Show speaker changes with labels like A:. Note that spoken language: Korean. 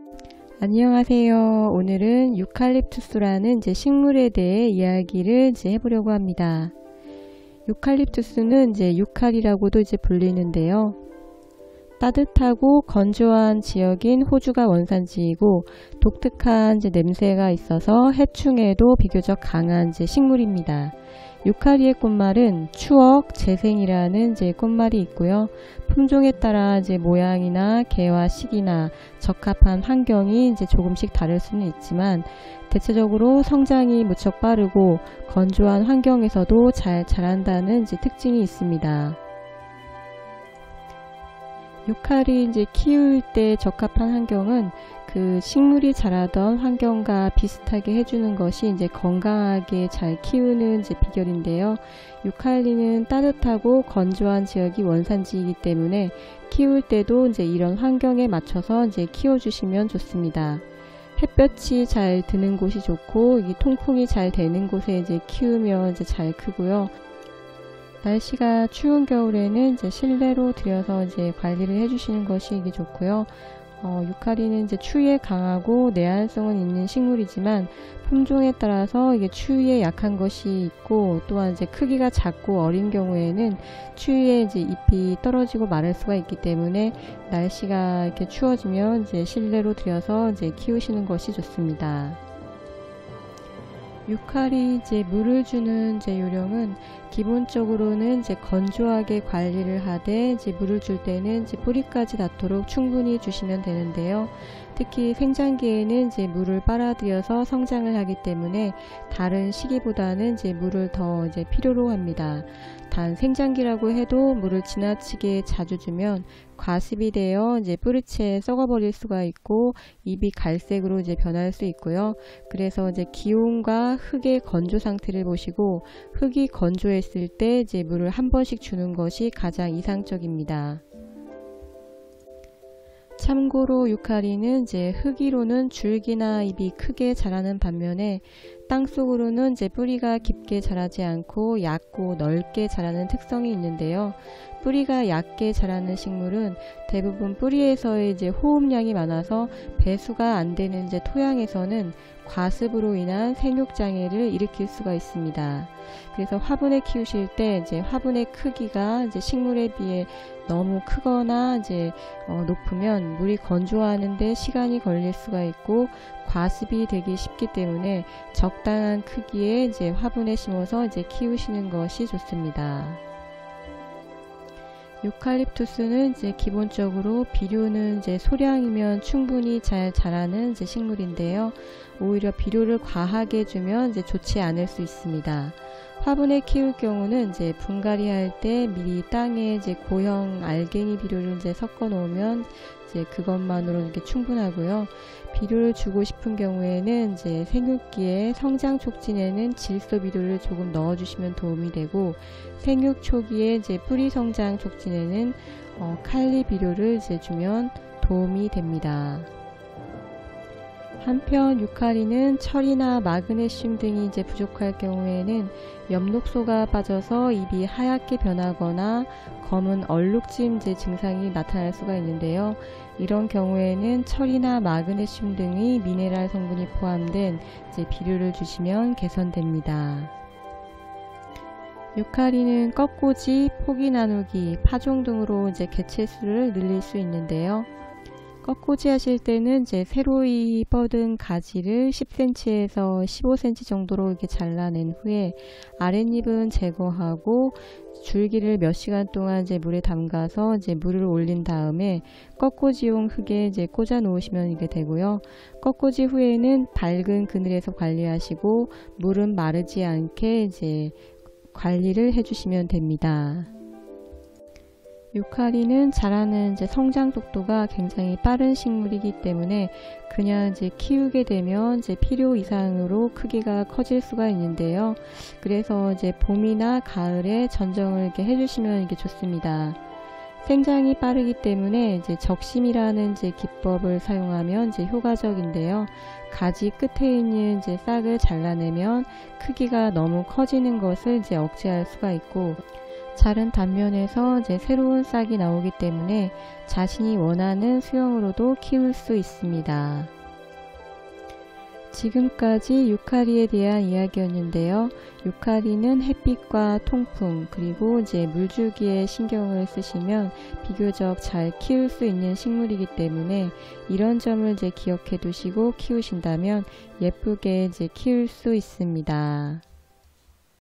A: 안녕하세요. 오늘은 유칼립투스라는 식물에 대해 이야기를 해보려고 합니다. 유칼립투스는 유칼이라고도 불리는데요. 따뜻하고 건조한 지역인 호주가 원산지이고 독특한 냄새가 있어서 해충에도 비교적 강한 식물입니다. 유카리의 꽃말은 추억, 재생이라는 꽃말이 있고요. 품종에 따라 모양이나 개화 시기나 적합한 환경이 조금씩 다를 수는 있지만 대체적으로 성장이 무척 빠르고 건조한 환경에서도 잘 자란다는 특징이 있습니다. 유칼이 키울 때 적합한 환경은 그 식물이 자라던 환경과 비슷하게 해주는 것이 건강하게 잘 키우는 비결인데요. 유칼리는 따뜻하고 건조한 지역이 원산지이기 때문에 키울 때도 이런 환경에 맞춰서 키워주시면 좋습니다. 햇볕이 잘 드는 곳이 좋고 통풍이 잘 되는 곳에 키우면 잘 크고요. 날씨가 추운 겨울에는 실내로 들여서 관리를 해주시는 것이 좋고요. 유카리는 추위에 강하고 내한성은 있는 식물이지만 품종에 따라서 추위에 약한 것이 있고 또한 크기가 작고 어린 경우에는 추위에 잎이 떨어지고 마를 수가 있기 때문에 날씨가 추워지면 실내로 들여서 키우시는 것이 좋습니다. 유칼이 물을 주는 요령은 기본적으로는 건조하게 관리를 하되 물을 줄 때는 뿌리까지 닿도록 충분히 주시면 되는데요. 특히 생장기에는 물을 빨아들여서 성장을 하기 때문에 다른 시기보다는 물을 더 필요로 합니다. 단 생장기라고 해도 물을 지나치게 자주 주면 과습이 되어 뿌리채 썩어버릴 수가 있고 잎이 갈색으로 변할 수 있고요. 그래서 기온과 흙의 건조 상태를 보시고 흙이 건조했을 때 물을 한 번씩 주는 것이 가장 이상적입니다. 참고로 유카리는 흙위로는 줄기나 잎이 크게 자라는 반면에 땅속으로는 뿌리가 깊게 자라지 않고 얕고 넓게 자라는 특성이 있는데요. 뿌리가 얕게 자라는 식물은 대부분 뿌리에서의 호흡량이 많아서 배수가 안 되는 토양에서는 과습으로 인한 생육장애를 일으킬 수가 있습니다. 그래서 화분에 키우실 때 화분의 크기가 식물에 비해 너무 크거나 높으면 물이 건조하는데 시간이 걸릴 수가 있고 과습이 되기 쉽기 때문에 적당한 크기의 화분에 심어서 키우시는 것이 좋습니다. 유칼립투스는 기본적으로 비료는 소량이면 충분히 잘 자라는 식물인데요. 오히려 비료를 과하게 주면 좋지 않을 수 있습니다. 화분에 키울 경우는 분갈이 할 때 미리 땅에 고형 알갱이 비료를 섞어 놓으면 그것만으로 충분하고요. 비료를 주고 싶은 경우에는 생육기에 성장 촉진에는 질소 비료를 조금 넣어 주시면 도움이 되고 생육 초기에 뿌리 성장 촉진에는 칼리 비료를 주면 도움이 됩니다. 한편 유카리는 철이나 마그네슘 등이 부족할 경우에는 엽록소가 빠져서 잎이 하얗게 변하거나 검은 얼룩짐 증상이 나타날 수가 있는데요. 이런 경우에는 철이나 마그네슘 등의 미네랄 성분이 포함된 비료를 주시면 개선됩니다. 유카리는 꺾꽂이, 포기 나누기, 파종 등으로 개체수를 늘릴 수 있는데요. 꺾꽂이 하실 때는 새로이 뻗은 가지를 10cm에서 15cm 정도로 이렇게 잘라낸 후에 아랫잎은 제거하고 줄기를 몇 시간 동안 물에 담가서 물을 올린 다음에 꺾꽂이용 흙에 꽂아 놓으시면 이게 되고요. 꺾꽂이 후에는 밝은 그늘에서 관리하시고 물은 마르지 않게 관리를 해주시면 됩니다. 유카리는 자라는 성장 속도가 굉장히 빠른 식물이기 때문에 그냥 키우게 되면 필요 이상으로 크기가 커질 수가 있는데요. 그래서 봄이나 가을에 전정을 이렇게 해주시면 이게 좋습니다. 생장이 빠르기 때문에 적심이라는 기법을 사용하면 효과적인데요. 가지 끝에 있는 싹을 잘라내면 크기가 너무 커지는 것을 억제할 수가 있고 자른 단면에서 이제 새로운 싹이 나오기 때문에 자신이 원하는 수영으로도 키울 수 있습니다. 지금까지 유카리에 대한 이야기였는데요. 유카리는 햇빛과 통풍 그리고 이제 물주기에 신경을 쓰시면 비교적 잘 키울 수 있는 식물이기 때문에 이런 점을 이제 기억해 두시고 키우신다면 예쁘게 이제 키울 수 있습니다.